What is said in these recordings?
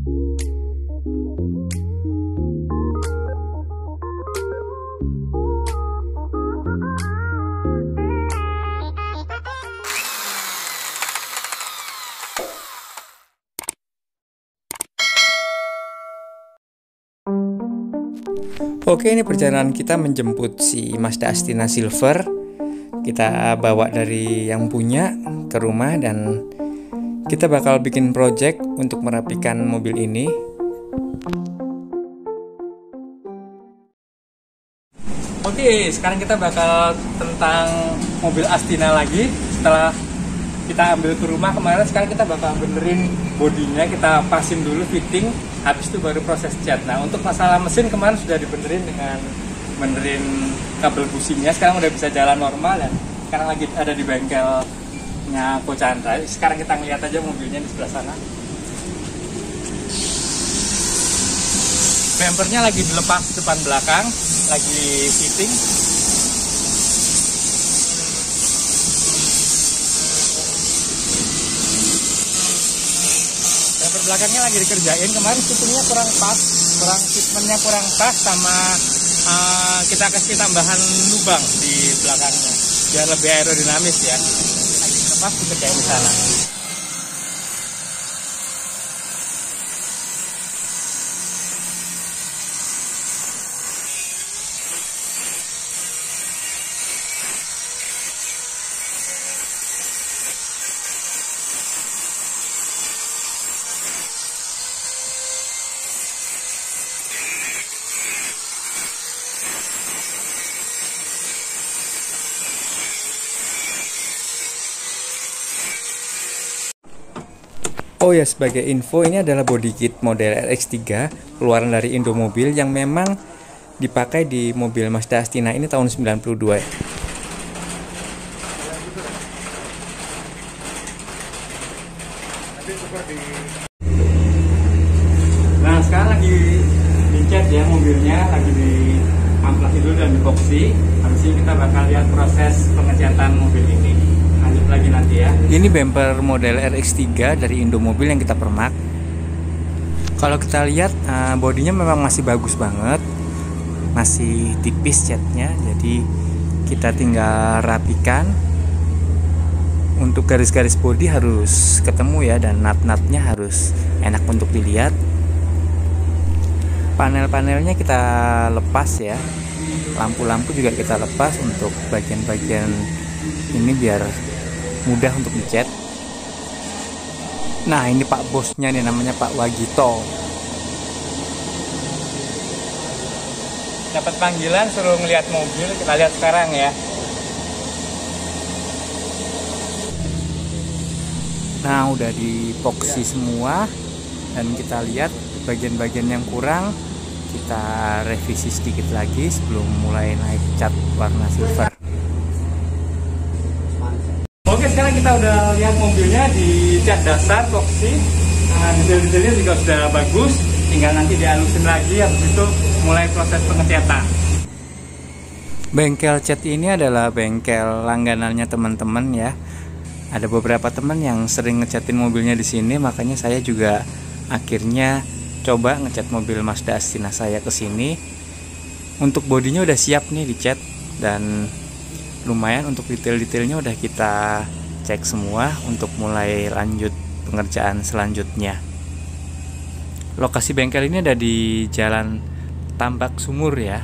Oke, ini perjalanan kita menjemput si Mazda Astina Silver. Kita bawa dari yang punya ke rumah dan kita bakal bikin project untuk merapikan mobil ini. Oke, sekarang kita bakal tentang mobil Astina lagi. Setelah kita ambil ke rumah kemarin, sekarang kita bakal benerin bodinya, kita pasin dulu fitting, habis itu baru proses cat. Nah, untuk masalah mesin kemarin sudah dibenerin dengan benerin kabel businya, sekarang udah bisa jalan normal dan sekarang lagi ada di bengkelnya Ko Chandra. Sekarang kita ngeliat aja mobilnya di sebelah sana. Bumpernya lagi dilepas depan belakang, lagi fitting. Belakangnya lagi dikerjain, kemarin fittingnya kurang pas, fitmentnya kurang pas, sama kita kasih tambahan lubang di belakangnya biar lebih aerodinamis ya. Lagi dilepas dikerjain di sana. Oh ya, sebagai info, ini adalah body kit model RX3 keluaran dari Indomobil yang memang dipakai di mobil Mazda Astina ini tahun 92. Nah, sekarang lagi dicat ya mobilnya, lagi diamplasi dulu dan diboxy. Habis ini kita bakal lihat proses pengecatan mobil ini. Lanjut lagi nanti ya. Ini bumper model RX3 dari Indomobil yang kita permak. Kalau kita lihat bodinya memang masih bagus banget, masih tipis catnya, jadi kita tinggal rapikan. Untuk garis-garis bodi harus ketemu ya, dan nut-nutnya harus enak untuk dilihat. Panel-panelnya kita lepas ya, lampu-lampu juga kita lepas untuk bagian-bagian ini biar mudah untuk dicat. Nah, ini Pak bosnya nih, namanya Pak Wagito. Dapat panggilan suruh ngeliat mobil, kita lihat sekarang ya. Nah, udah diboxy semua dan kita lihat bagian-bagian yang kurang kita revisi sedikit lagi sebelum mulai naik cat warna silver. Oke, sekarang kita udah lihat mobilnya di cat dasar boxy. Nah, detail-detailnya juga sudah bagus, tinggal nanti dihalusin lagi, habis itu mulai proses pengecatan. Bengkel cat ini adalah bengkel langganannya teman-teman ya. Ada beberapa teman yang sering ngecatin mobilnya di sini, makanya saya juga akhirnya coba ngecat mobil Mazda Astina saya ke sini. Untuk bodinya udah siap nih dicat dan lumayan untuk detail-detailnya udah kita cek semua untuk mulai lanjut pengerjaan selanjutnya. Lokasi bengkel ini ada di Jalan Tambak Sumur ya.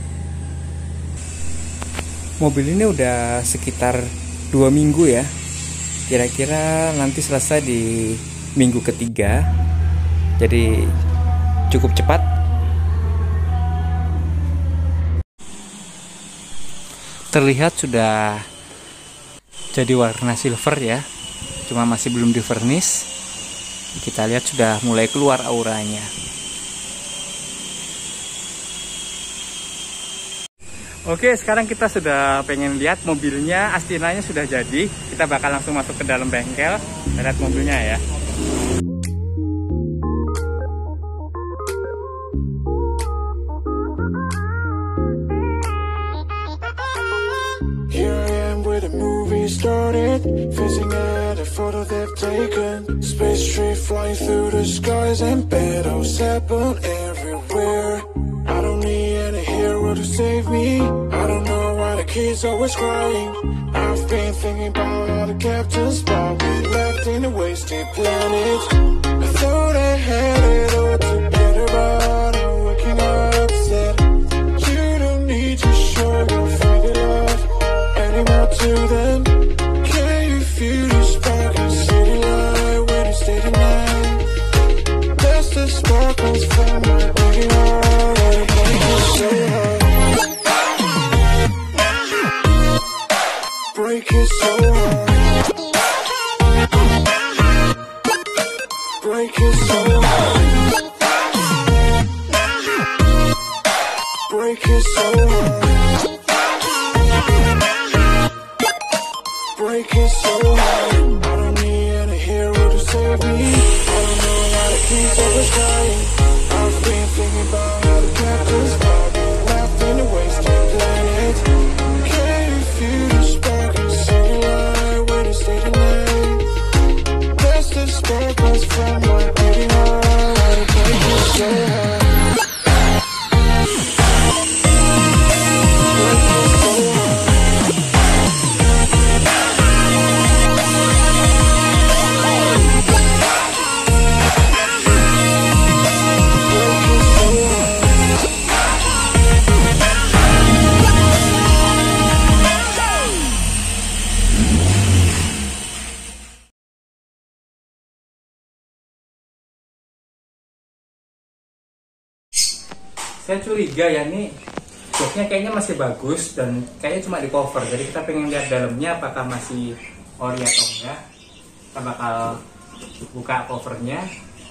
Mobil ini udah sekitar 2 minggu ya. Kira-kira nanti selesai di minggu ketiga. Jadi cukup cepat. Terlihat sudah jadi warna silver ya, cuma masih belum di vernish. Kita lihat sudah mulai keluar auranya. Oke, sekarang kita sudah pengen lihat mobilnya, Astinanya sudah jadi. Kita bakal langsung masuk ke dalam bengkel, lihat mobilnya ya. Here I am where the movie started, facing at a photo they've taken. Space tree flying through the skies and battles happen everywhere. I don't need any hero to save me. I don't know why the kids always crying. I've been thinking about all the captains, but we left in a wasted planet. I thought I had it all together, but I'm waking up upset. You don't need to show your fake love anymore to them. Can you feel the spark in city light when you stay tonight? That's the sparkles from my beating heart, and it breaks me so hard. Break it so hard. Break it so hard. Break it so hard. Break it so hard. I don't need any hero to save me. I don't know why the keys always crying. I've been thinking about how the captain's body left in a wasted planet. Can you feel the spark in city light when you stay tonight? That's the sparkles from my beating heart, and it breaks me so hard. Saya curiga ya, nih joknya kayaknya masih bagus dan kayaknya cuma di cover, jadi kita pengen lihat dalamnya apakah masih ori atau enggak. Kita bakal buka covernya.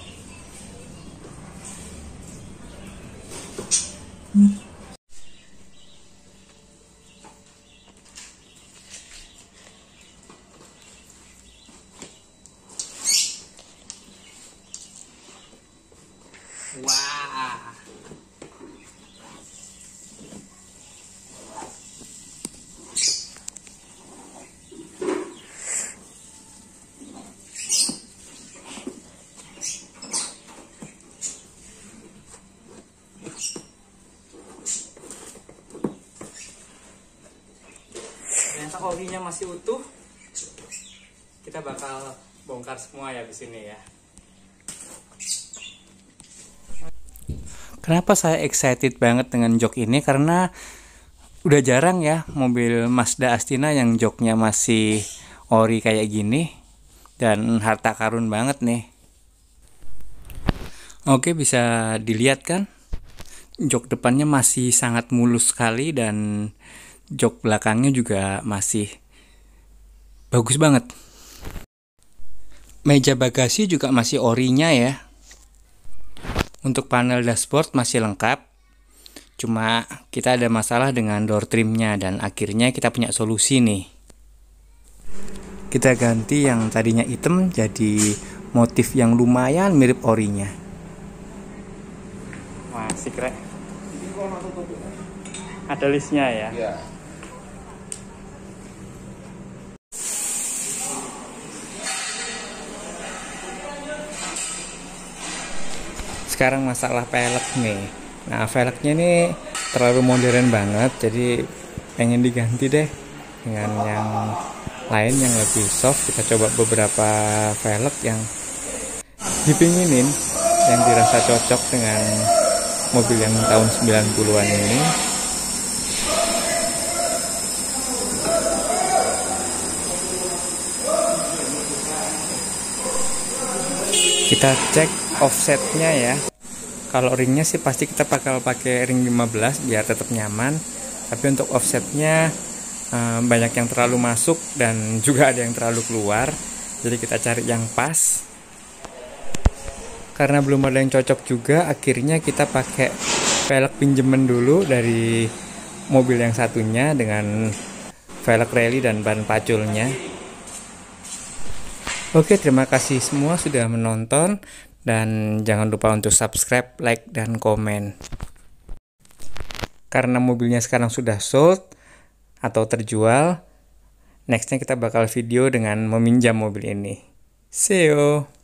Wah, ternyata orinya masih utuh. Kita bakal bongkar semua ya di sini ya. Kenapa saya excited banget dengan jok ini? Karena udah jarang ya mobil Mazda Astina yang joknya masih ori kayak gini, dan harta karun banget nih. Oke, bisa dilihat kan, jok depannya masih sangat mulus sekali dan jok belakangnya juga masih bagus banget. Meja bagasi juga masih orinya ya. Untuk panel dashboard masih lengkap, cuma kita ada masalah dengan door trimnya dan akhirnya kita punya solusi nih. Kita ganti yang tadinya hitam jadi motif yang lumayan mirip orinya. Wah, asik rek. Ada listnya ya? Iya. Sekarang masalah velg nih. Nah, velgnya ini terlalu modern banget, jadi pengen diganti deh dengan yang lain yang lebih soft. Kita coba beberapa velg yang dipinginin, yang dirasa cocok dengan mobil yang tahun 90-an ini. Kita cek offsetnya ya. Kalau ringnya sih pasti kita bakal pakai ring 15 biar tetap nyaman. Tapi untuk offsetnya banyak yang terlalu masuk dan juga ada yang terlalu keluar. Jadi kita cari yang pas. Karena belum ada yang cocok juga, akhirnya kita pakai velg pinjeman dulu dari mobil yang satunya dengan velg rally dan ban paculnya. Oke, terima kasih semua sudah menonton. Dan jangan lupa untuk subscribe, like, dan komen. Karena mobilnya sekarang sudah sold atau terjual, Nextnya kita bakal video dengan meminjam mobil ini. See you!